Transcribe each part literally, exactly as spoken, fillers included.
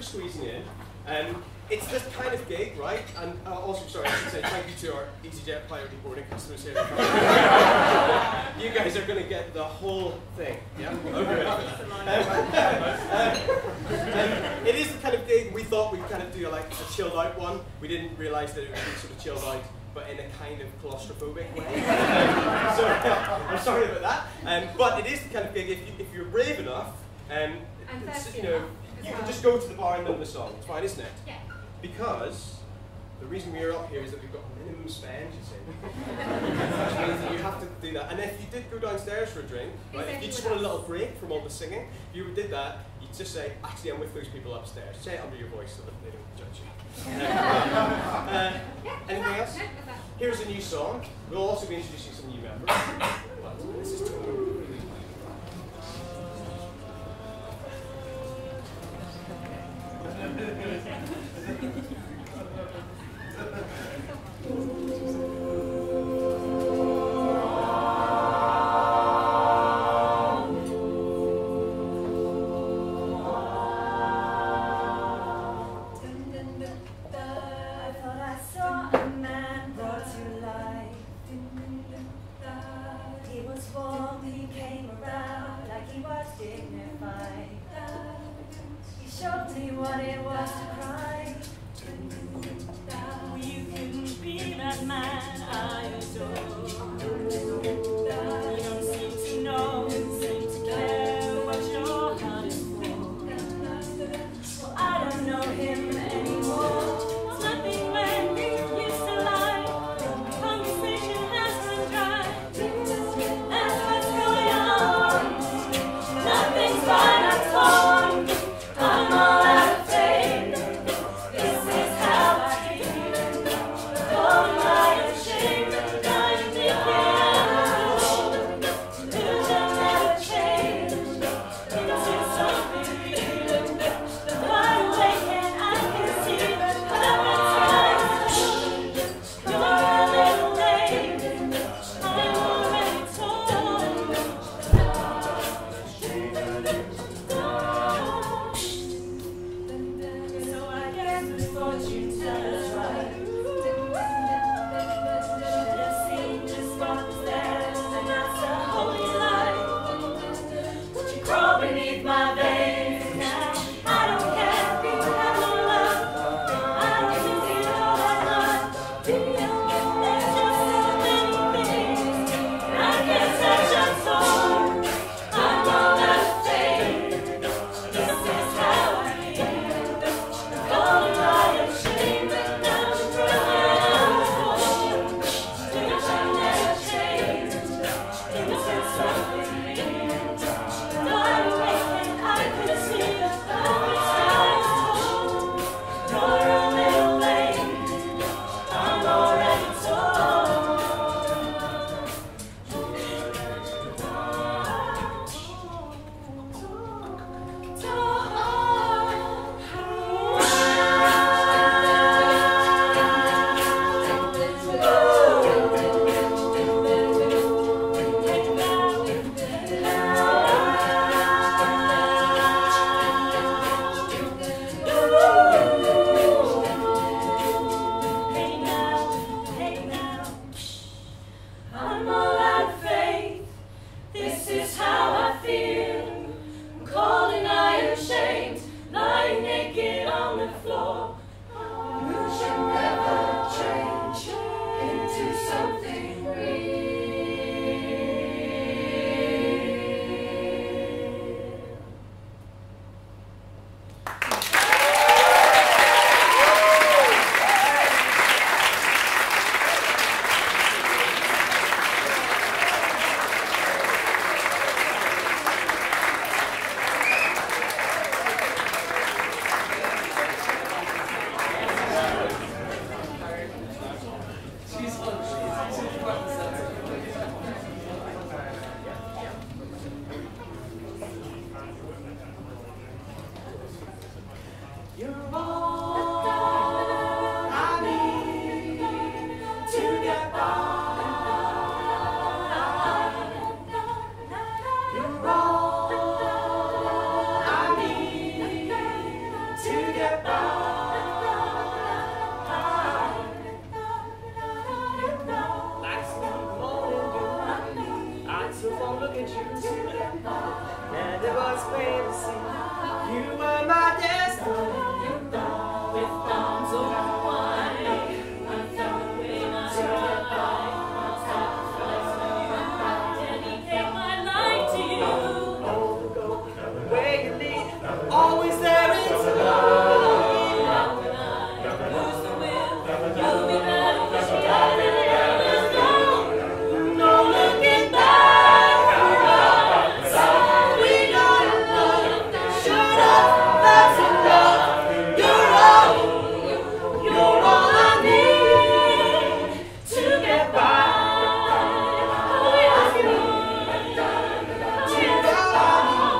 for squeezing in. Um, it's this kind of gig, right? And uh, also, sorry, I should say thank you to our EasyJet priority boarding customers here. You guys are going to get the whole thing. Yeah? Okay. um, um, it is the kind of gig we thought we'd kind of do like a chilled out one. We didn't realise that it would be sort of chilled out, but in a kind of claustrophobic way. um, so uh, I'm sorry about that. Um, but it is the kind of gig, if, you, if you're brave enough, um, you know, you can just go to the bar and learn the song. It's fine, isn't it? Yeah. Because the reason we're up here is that we've got minimum spend, you see. Which means that you have to do that. And if you did go downstairs for a drink, right, if you just want a little break from all the singing, if you did that, you'd just say, actually, I'm with those people upstairs. Say it under your voice so that they don't judge you. Um, uh, anything else? Here's a new song. We'll also be introducing some new members. But this is totally together. get by. Like sweet morning dew, I took one look at you, and it was plain to see you were my destiny. With arms open wide, I throw away my pride. I'll sacrifice for you, dedicate my life to you. The way you lead, always there in time. Now when I lose the will, you'll be there to push me out and never go. No looking back for us. We got love. Shut up, that's enough. You're all, you're all I need to get by. Oh, yes, you To get by.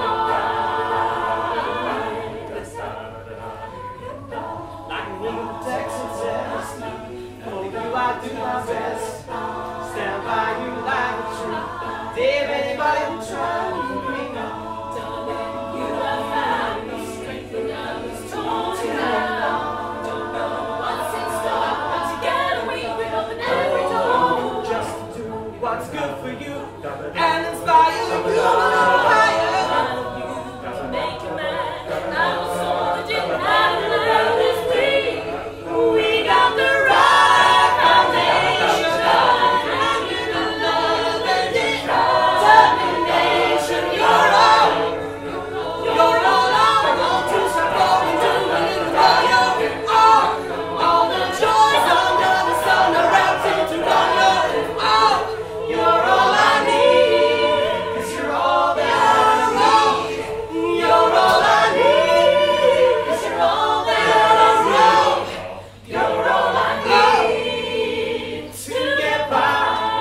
Like a little Texan test. For you, I do my best. Stand by you like a tree. Dave anybody who try to bring up. darling, you have found me. Strength when I was torn down. Don't know what's in store, but together we will open every door. Just do what's good for you and inspire you a little higher. Love you to make you mad. I was sold that didn't have to love this free. We got the right foundation and the love and determination. You're all, you're all I want to support and do a little higher. All, all the joys under the sun are wrapped into one love. All, you're all I need, 'cause you're all that I want. You're all I need, 'cause you're all that I want. You're all I need to get by.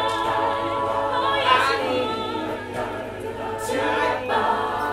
I need to get by.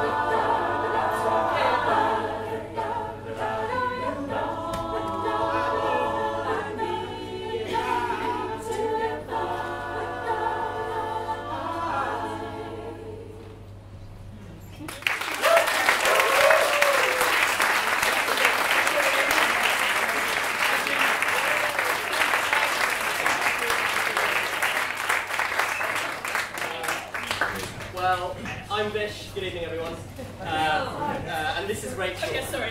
Well, I'm Vish. Good evening, everyone. Uh, uh, and this is Rachel. Okay, sorry.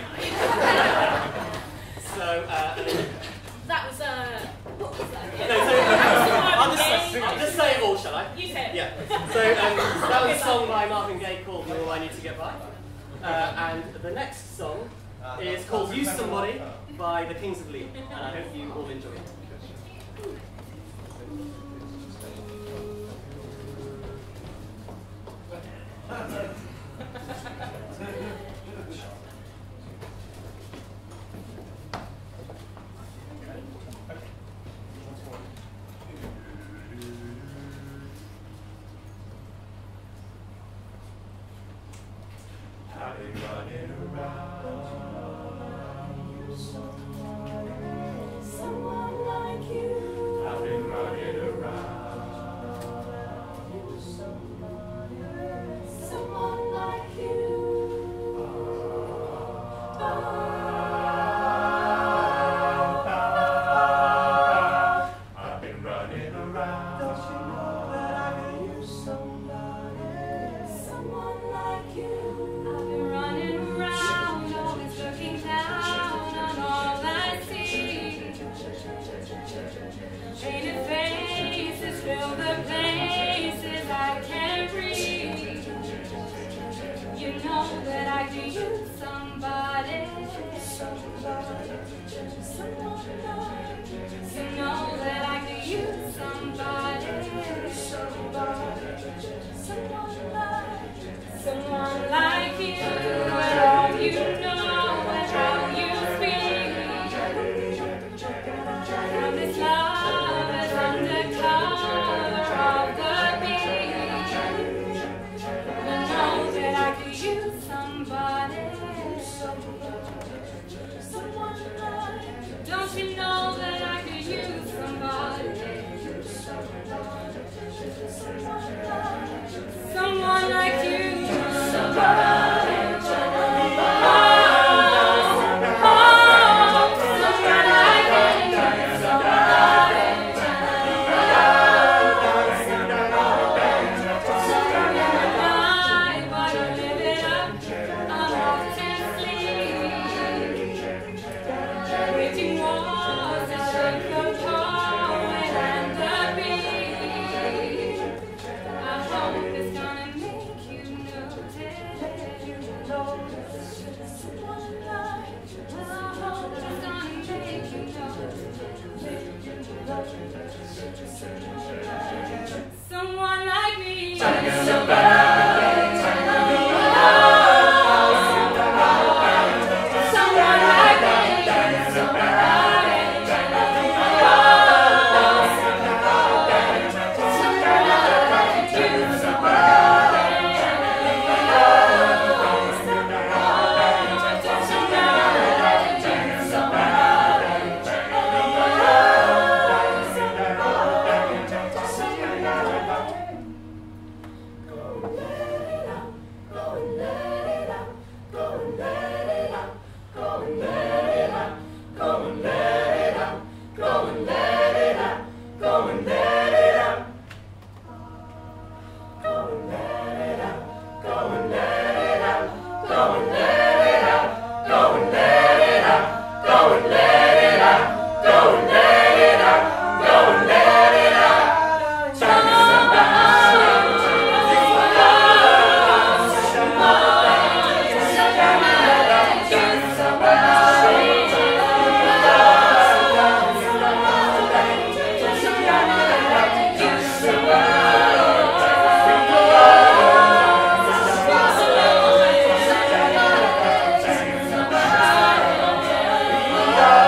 So, uh, and- That was, uh, what was that? no, so I'll just, say, I'll just say it all, shall I? You say it. Yeah. So um, that was a song by Marvin Gaye called "All I Need to Get By," uh, and the next song is called "Use Somebody" by the Kings of Leon, and I hope you all enjoy it. I've been running around. Someone like you. I've been running around. Someone like you. I've been running around. Don't you know that I can use somebody? Someone like you. I've been running around, always looking down on all I see. Painted faces fill the places I can't breathe. You know that I could use somebody. Someone like you. You know that I could use somebody. Someone like, someone like you. And all you know and how you speak. And this love is undercover of the beat. You know that I could use somebody. Someone like, don't you know that I could use somebody? Someone like you. Somebody. Oh, oh. Yeah.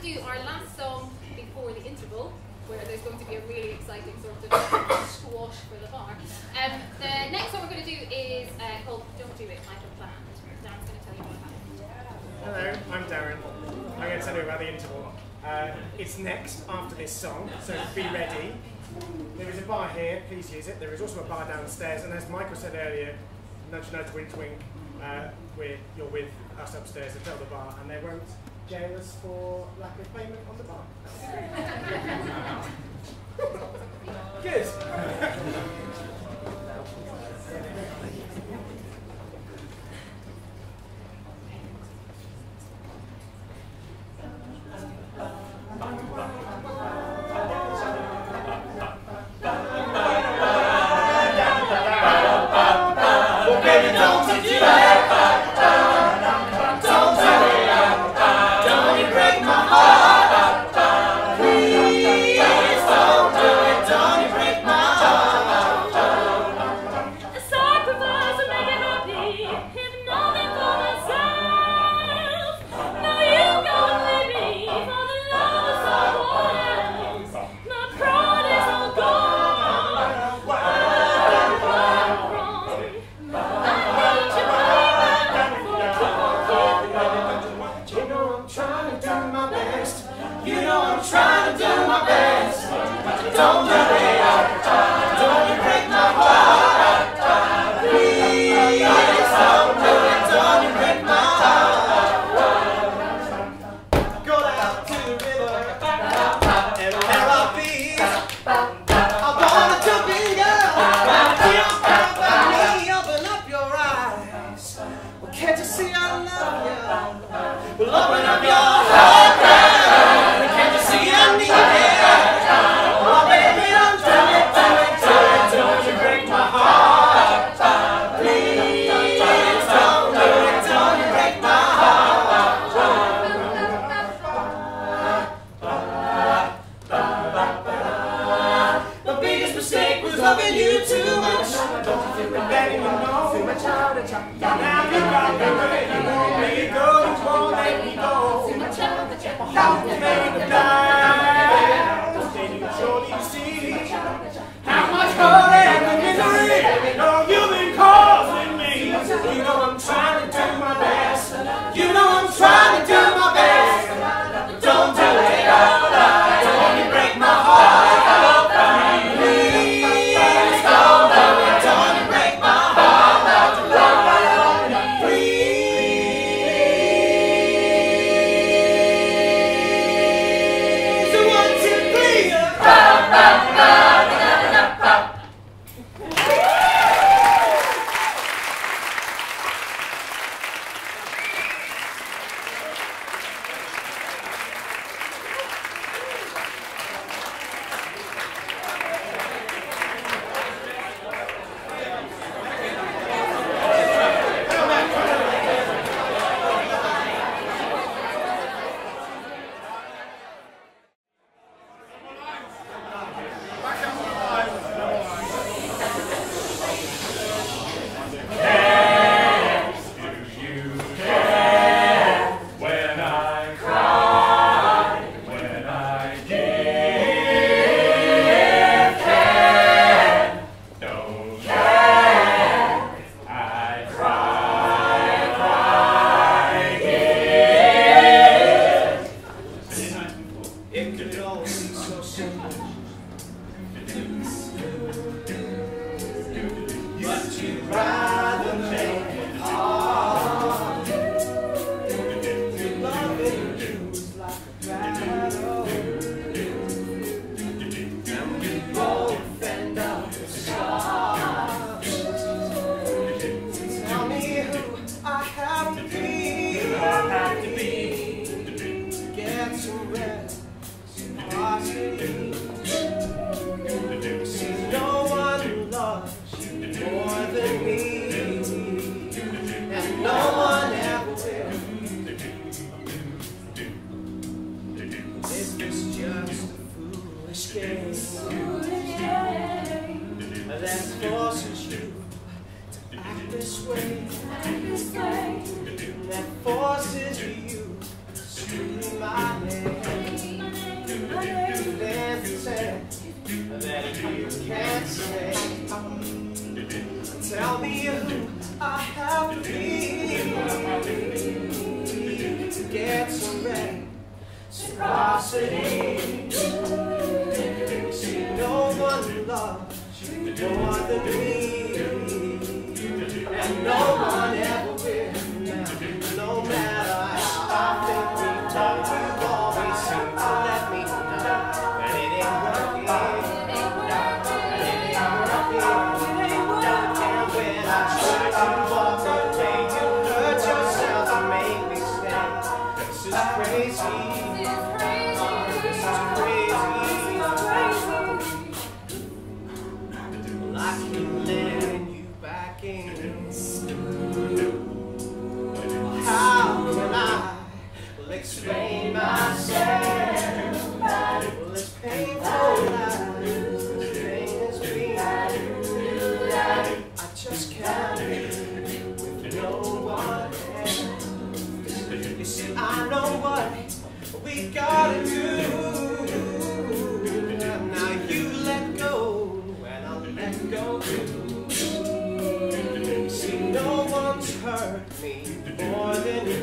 do our last song before the interval, where there's going to be a really exciting sort of squash for the bar. Um, the next song we're going to do is uh, called Don't Do It Like a Plan. Darren's going to tell you what happened. Hello, I'm Darren. I'm going to tell you about the interval. Uh, it's next after this song, so be ready. There is a bar here, please use it. There is also a bar downstairs, and as Michael said earlier, nudge nudge, wink wink, uh, we're, you're with us upstairs to tell the bar, and they won't jail us for lack of payment on the bar. Good. That forces you to act this way. That forces you to scream my name. Tell me who I have to be to get some reciprocity. See, no one loves you more than me, and no one ever will. No matter how I think we talk, you always seem to let me know that it ain't working. Explain myself. Well, it's painful life, this pain is real. I just can't live with no one else. You see, I know what we gotta do. Now you let go, and I'll let go too. See, no one's hurt me more than you.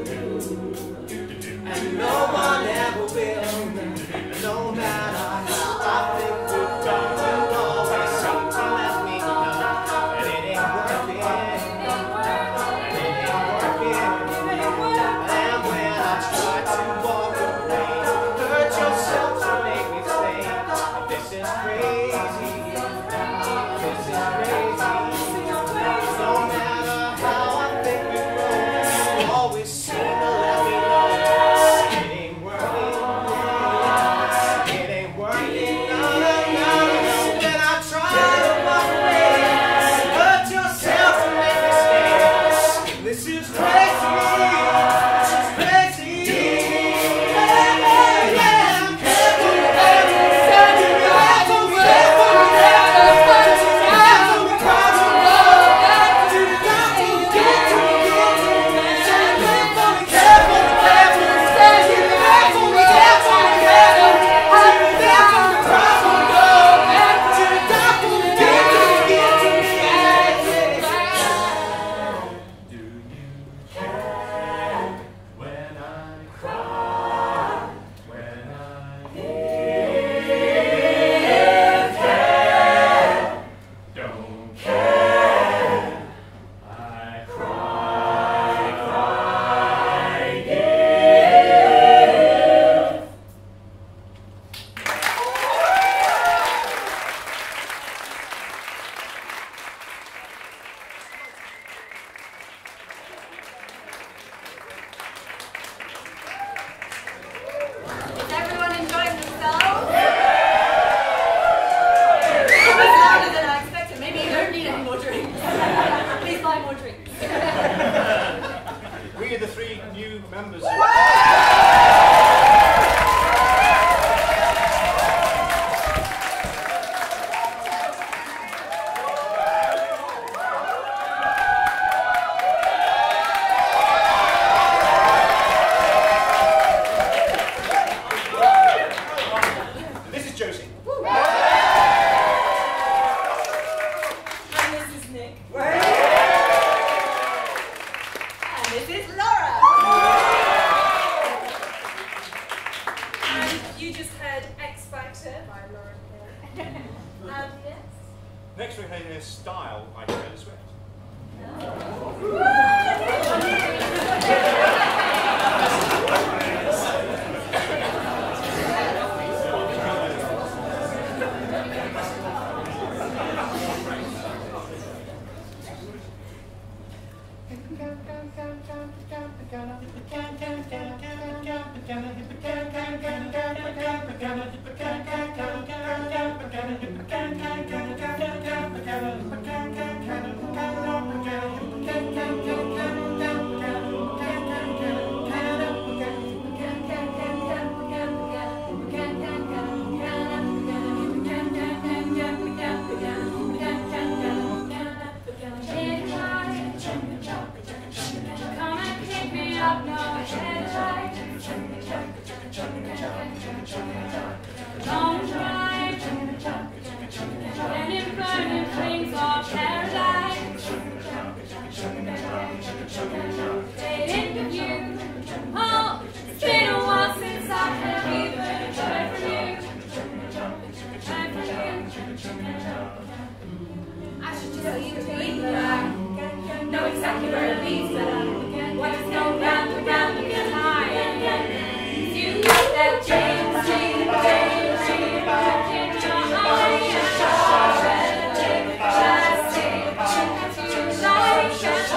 And no one ever will, no matter how I think we've gone. You always seem to let me know that it ain't working, that it ain't working. And when I try to walk away, hurt yourself to make me say, this is crazy, this is crazy. No matter how I think we've grown, you always seem to let me know. Next we have a style by Taylor Swift. Don't try, and in burning flames of paradise. Waiting for you. Oh, it's been a while since I have even heard from you. Heard from you. I should tell you the truth, but I know exactly where it leads, but I want to go round and round and get high. You got that James Dean, James Dean, in your eye. Just take to life, just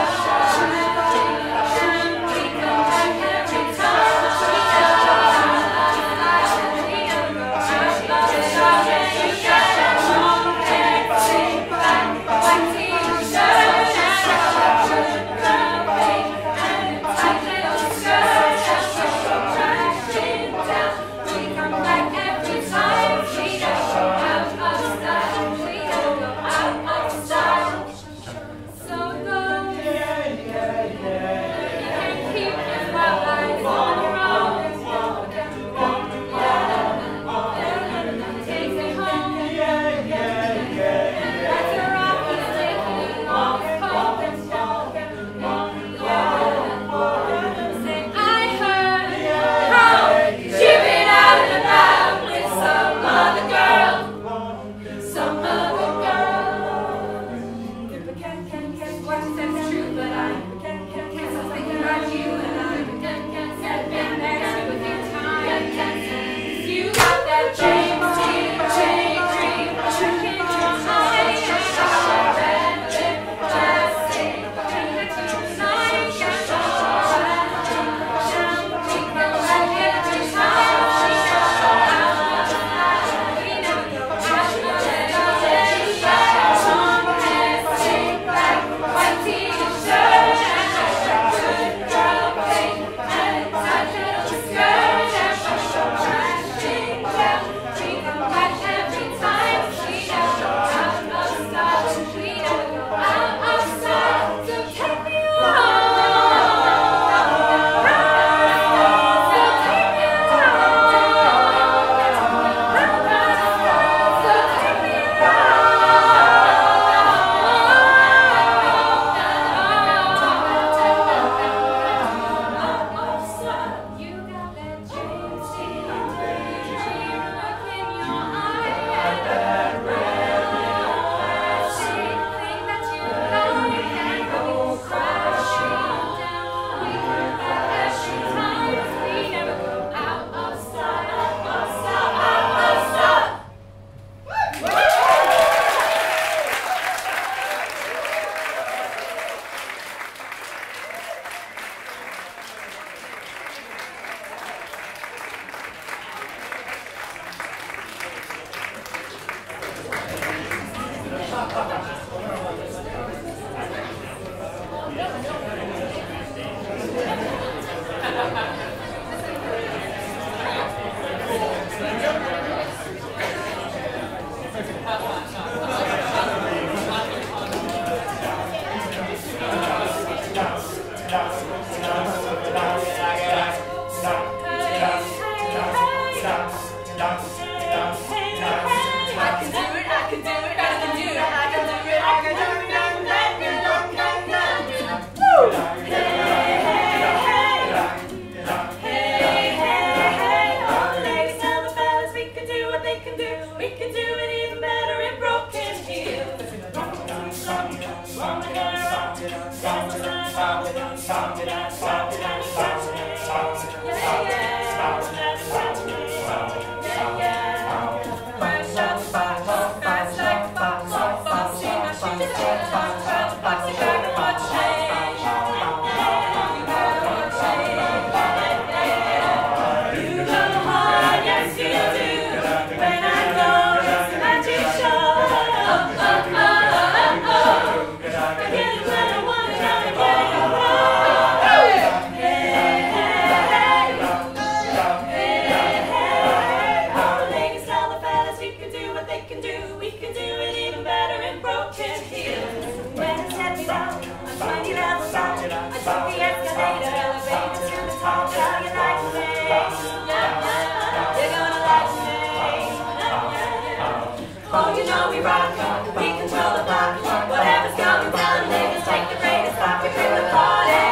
Oh, you know we rock, we control the block. Whatever's going down, niggas take the greatest rock, we bring the party.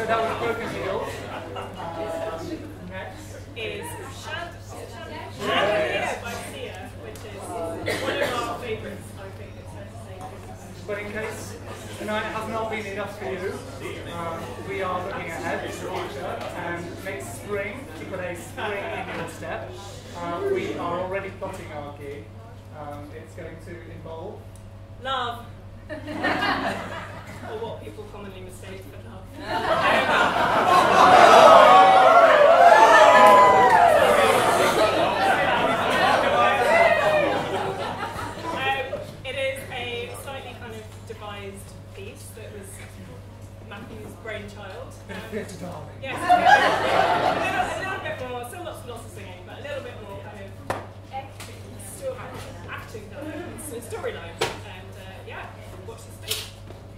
that was Broken Hill. Next is Chandelier by Sia, which is one of our favourites, I think it's fair to say. But in case tonight has not been enough for you, um, we are looking ahead to the future, and next spring, to put a spring in your step, uh, we are already plotting our gig. Um, it's going to involve Love. Or what people commonly mistake for love. um, it is a slightly kind of devised piece that was Matthew's brainchild. Um, yes, a, little, a little bit more, still lots and lots of singing, but a little bit more kind of still acting, so storyline. And uh, yeah, watch the space.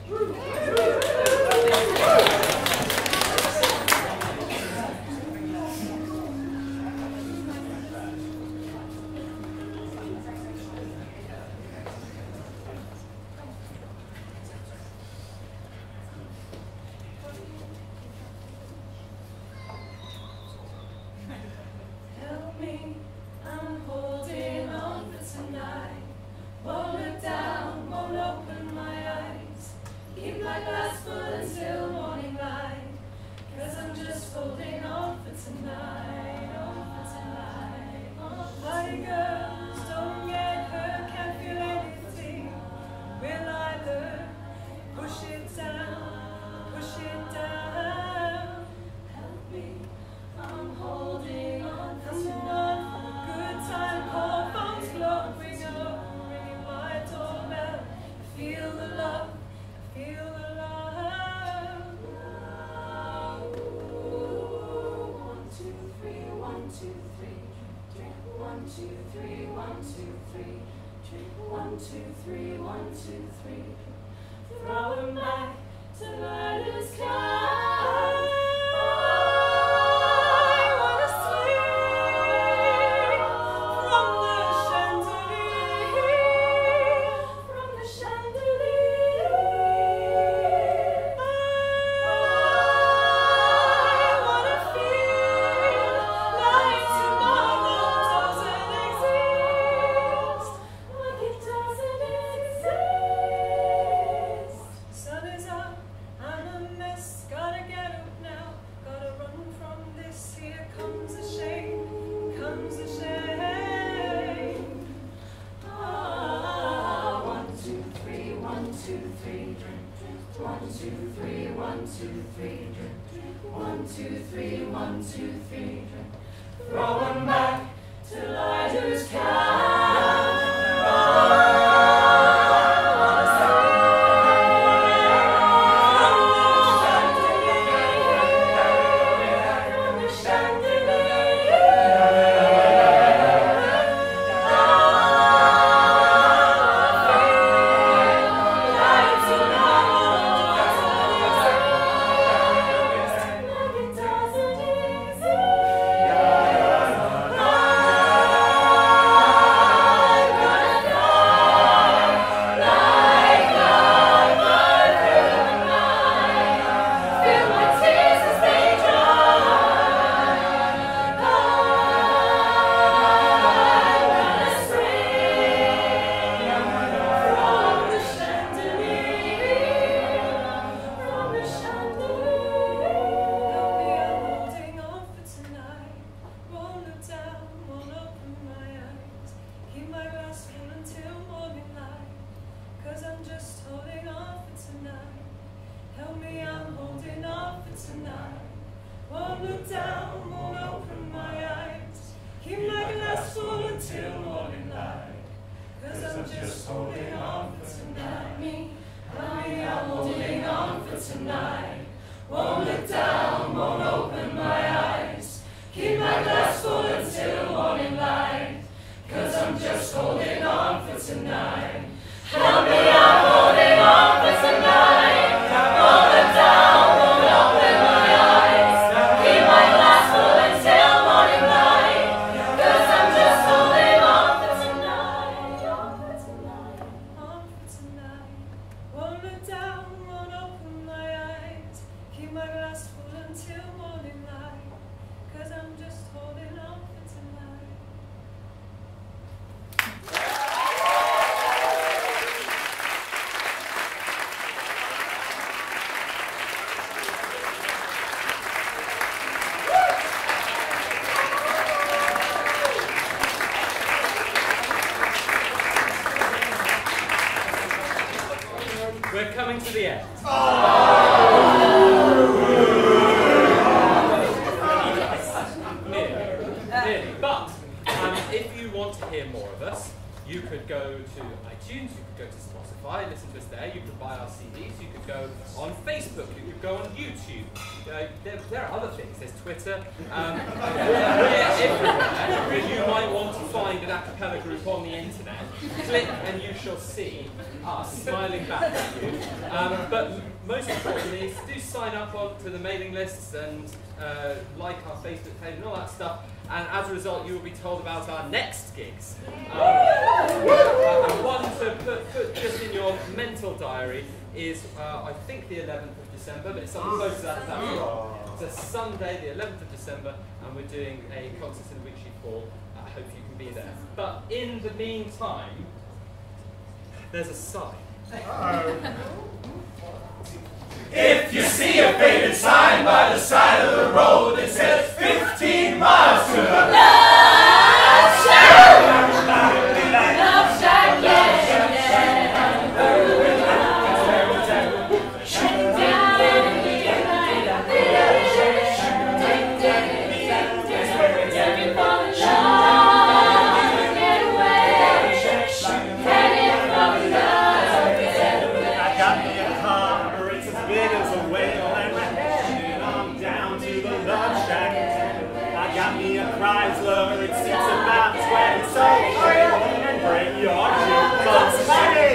Help me, I'm holding on for tonight. Won't look down, won't open my eyes. Keep my glass full until morning light. Cause I'm just holding on for tonight, on for tonight. Party girls, don't get hurt, can't feel anything. Will I learn? Push it down, push it down. Help me, I'm holding on for tonight. Good time, call phones glowing up, ringing my doorbell. Feel the love, feel the love. Ooh, one, two, three, one, two, three. Drink one, two, three, one, two, three. Drink one, two, three, one, two, three. Throw 'em back till I lose count. yet. Nearly. But um, if you want to hear more of us, you could go to iTunes, you could go to Spotify, listen to us there, you could buy our C Ds, you could go on Facebook, you could go on YouTube. Uh, there, there are other things, there's Twitter. Um, we're everywhere. You might want to find an a cappella group on the internet. Click and you shall see us smiling back at you. Um, but most importantly is do sign up on to the mailing lists and uh, like our Facebook page and all that stuff. And as a result, you will be told about our next gigs. Um, and one to put, put just in your mental diary is, uh, I think, the eleventh of December, but it's something close to that if that's wrong. It's a Sunday, the eleventh of December, and we're doing a concert in Witchy Hall. I hope you can be there. But in the meantime, there's a sign. If you see a faded sign by the side of the road that says fifteen miles to the love shack, love shack, yeah, Chrysler, it sits about twenty, so hurry up and bring your jukebox money.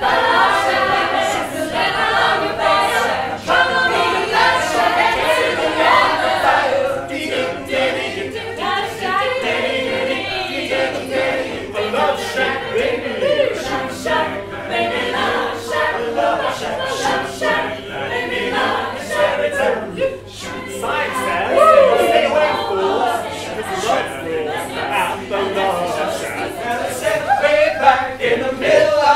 The Love Shack, baby. Love Shack, baby. Love Shack, Love Shack, Love Shack, baby. Love Shack. Sign says, stay away, fools. At the Love Shack, and I said way back in the middle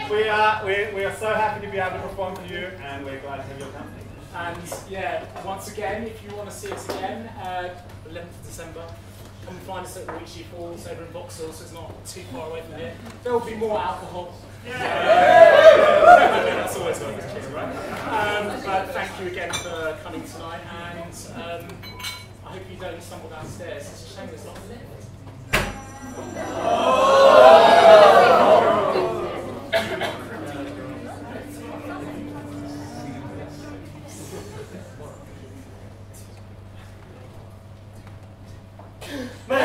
we are we, we are so happy to be able to perform for you, and we're glad to have your company. And yeah, once again, if you want to see us again, uh, eleventh of December, come and find us at Ricci Falls over in Vauxhall, so it's not too far away from here. There will be more alcohol. Yeah. That's always going to be true, right? Um, but thank you again for coming tonight, and um, I hope you don't stumble downstairs. It's a shame there's not a lift. Man.